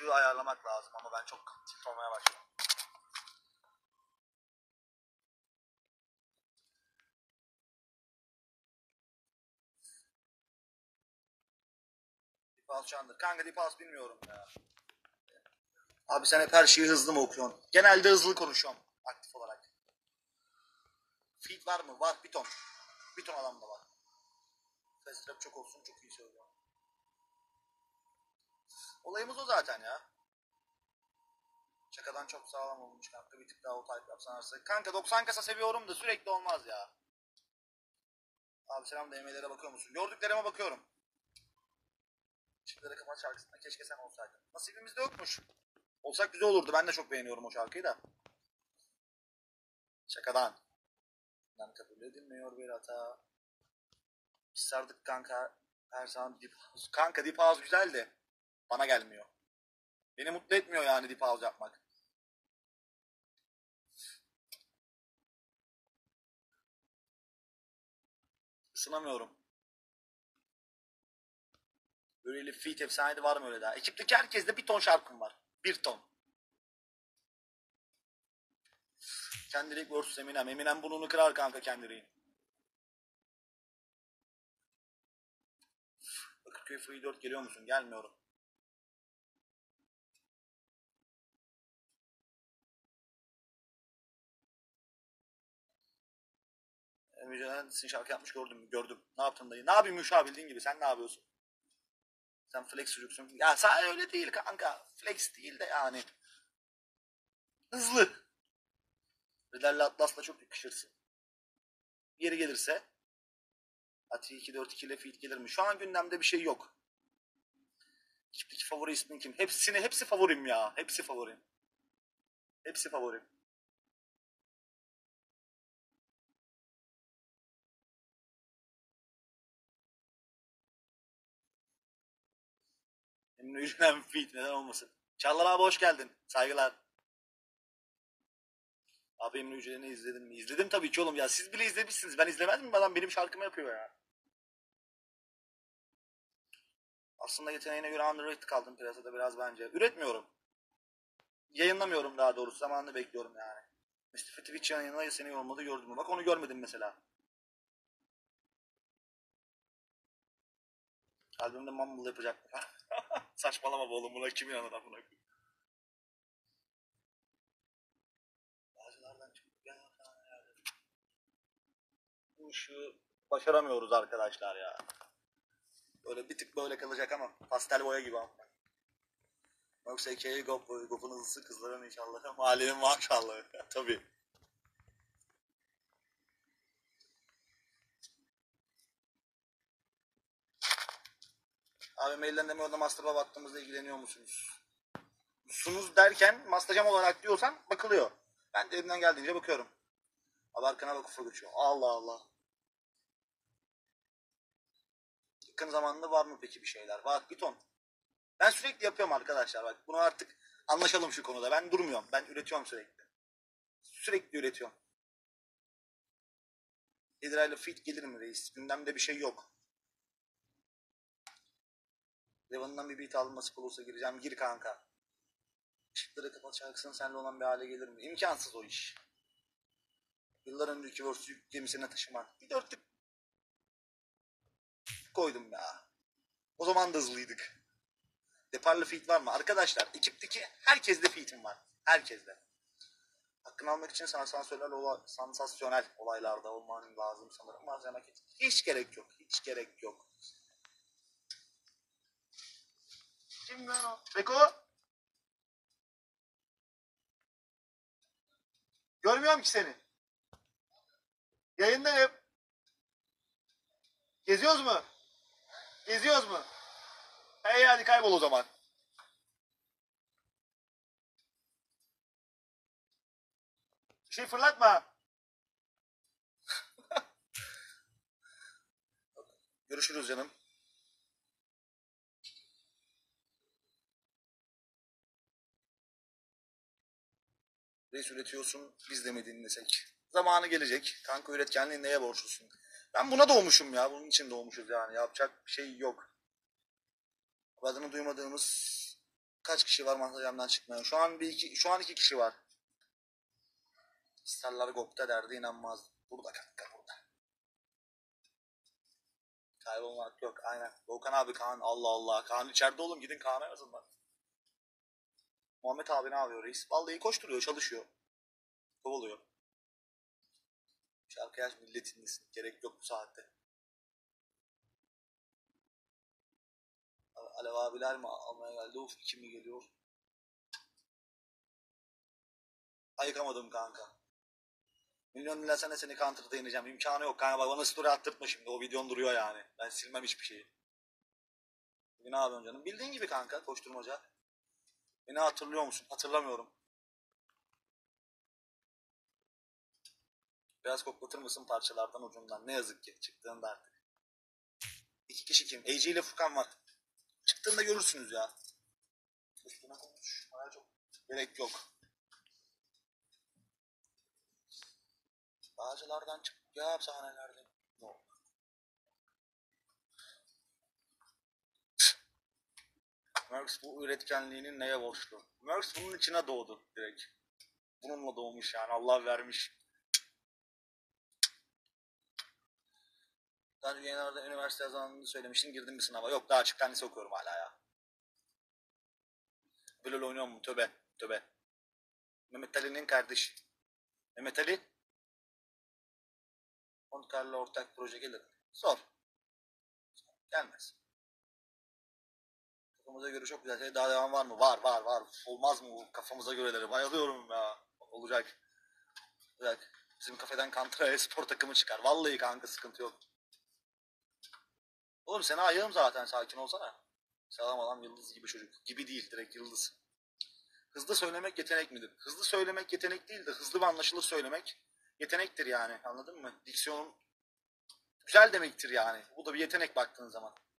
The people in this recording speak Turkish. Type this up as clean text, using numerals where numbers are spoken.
ışığı ayarlamak lazım ama ben çok tilt olmaya başladım. Deep Chandır. Kanka Deep bilmiyorum ya. Abi sen hep her şeyi hızlı mı okuyorsun? Genelde hızlı konuşuyorum aktif olarak. Feed var mı? Var. Bir ton. Bir ton adam da var. Fast rap çok olsun, çok iyi söylüyor. Olayımız o zaten ya. Şakadan çok sağlam olmuş kanka. Bir tık daha o type yapsan arsa. Kanka 90 kasa seviyorum da sürekli olmaz ya. Abi selam, DM'lere bakıyor musun? Gördüklerime bakıyorum. Çiftlere kapat şarkısında keşke sen olsaydın. Nasibimizde yokmuş. Olsak güzel olurdu. Ben de çok beğeniyorum o şarkıyı da. Şakadan. Ben kabul edilmiyor bir hata. Biz sardık kanka. Her zaman Deep House. Kanka Deep House güzel de bana gelmiyor. Beni mutlu etmiyor yani Deep House yapmak. Isınamıyorum. Böyle feat efsaneydi, var mı öyle daha? Ekipteki herkeste bir ton şarkım var. Bir ton. Kendrick vs Eminem. Eminem burnunu kırar kanka Kendrick'in. Bakırköy Free 4 geliyor musun? Gelmiyorum. Müjdelensin şarkı yapmış, gördüm mü? Gördüm. Ne yaptın dayı? Ne yapayım Müşa, bildiğin gibi. Sen ne yapıyorsun? Sen flex çocuksun. Ya sen öyle değil kanka. Flex değil de yani. Hızlı. Rider'le Atlas'la çok yakışırsın. Yeri gelirse Ati 2-4-2 ile feat gelir mi? Şu an gündemde bir şey yok. Ekipteki favori ismin kim? Hepsi favorim ya. Hepsi favorim. Hepsi favorim. Emre Yücelen feat neden olmasın? Çağlar abi hoş geldin. Saygılar. Abi Emre Yücelen'i izledin mi? İzledim tabii ki oğlum ya. Siz bile izlemişsiniz. Ben izlemez miyim? Adam benim şarkımı yapıyor ya. Aslında yeteneğine göre underrated kaldım piyasada biraz bence. Üretmiyorum. Yayınlamıyorum daha doğrusu. Zamanını bekliyorum yani. Mustafa Twitch yayınına seni yorumladı, gördün mü? Bak onu görmedim mesela. Albümde mumble yapacaklar. Saçmalama be oğlum, buna kim inanır amına koyayım. Bazılardan çıkıp gel bu ışığı başaramıyoruz arkadaşlar ya. Böyle bir tık böyle kalacak ama pastel boya gibi ama. Yoksa hikayeyi Gop'un hızlısı kızların inşallah. Mahallenin maşallah. Tabii. Abi mailden deme, orada Master'a baktığımızda ilgileniyor musunuz? Sunuz derken Mastercam olarak diyorsan bakılıyor. Ben de elimden geldiğince bakıyorum. Abi arkana bak, ufuk uçuyor. Allah Allah. Yakın zamanda var mı peki bir şeyler? Var bir ton. Ben sürekli yapıyorum arkadaşlar, bak bunu artık anlaşalım şu konuda. Ben durmuyorum. Ben üretiyorum sürekli. Sürekli üretiyorum. Hidra ile fit gelir mi reis? Gündemde bir şey yok. Revan'dan bir beat alınması olursa gireceğim. Gir kanka. Işıkları kapat şarkısının seninle olan bir hale gelir mi? İmkansız o iş. Yıllar önceki verse yük gemisine taşımak. Bir dörtlük koydum ya. O zaman da hızlıydık. Deparlı feat var mı? Arkadaşlar ekipteki herkeste feat'im var. Herkeste. Hakkını almak için sansasyonel olaylarda olman lazım sanırım. Malzeme hiç gerek yok. Hiç gerek yok. Kim ben o? Beko? Görmüyorum ki seni. Yayındayım. Geziyoruz mu? Geziyoruz mu? Hey hadi kaybol o zaman. Bir şey fırlatma. Görüşürüz canım. Reis üretiyorsun, biz de mi dinlesek? Zamanı gelecek. Kanka üretkenliğin neye borçlusun? Ben buna doğmuşum ya. Bunun için doğmuşuz yani. Yapacak bir şey yok. Adını duymadığımız Kaç kişi var Mahtacam'dan çıkmayan? Şu an iki kişi var. Starlar Gok'ta derdi inanmazdım. Burada kanka burada. Kaybolmak yok aynen. Volkan abi Kaan Allah Allah. Kaan içeride oğlum gidin Kaan'a yazın lan. Muhammed abi ne yapıyor reis? Vallahi koşturuyor çalışıyor. Kovalıyor. Şarkı aç milletin dinlesin. Gerek yok bu saatte. Alev abiler mi almaya geldi? Of iki mi geliyor? Ayıkamadım kanka. Milyon dinlesene seni counter'da ineceğim. İmkanı yok kanka bak bana story attırtma şimdi. O videon duruyor yani. Ben silmem hiçbir şeyi. Ne yapıyorsun canım? Bildiğin gibi kanka koşturmaca. Beni hatırlıyor musun? Hatırlamıyorum. Biraz koklatır mısın parçalardan ucundan? Ne yazık ki çıktığında artık. İki kişi kim? AJ ile Furkan var. Çıktığında görürsünüz ya. Üstüne konuş. Çok gerek yok. Bağcılardan çık. Ya sahnelerde. No. Merx bu üretkenliğinin neye borçlu? Merx bunun içine doğdu direkt. Bununla doğmuş yani Allah vermiş. Daha önce yayınlarda üniversite yazanını söylemiştin girdim bir sınava. Yok daha açıktan lise okuyorum hala ya. Böyle oynuyor mu? Töbe. Töbe. Mehmet Ali'nin kardeşi. Mehmet Ali. Kontkarla ortak proje gelir. Sor. Gelmez. Kafamıza göre çok güzel şey. Daha devam var mı? Var. Olmaz mı bu kafamıza göreleri? Bayılıyorum ya. Olacak. Olacak. Bizim kafeden Kantra spor takımı çıkar. Vallahi kanka sıkıntı yok. Oğlum seni ayığım zaten sakin olsana. Selam adam yıldız gibi çocuk. Gibi değil direkt yıldız. Hızlı söylemek yetenek midir? Hızlı söylemek yetenek değil de hızlı ve anlaşılır söylemek yetenektir yani. Anladın mı? Diksiyonun güzel demektir yani. Bu da bir yetenek baktığın zaman.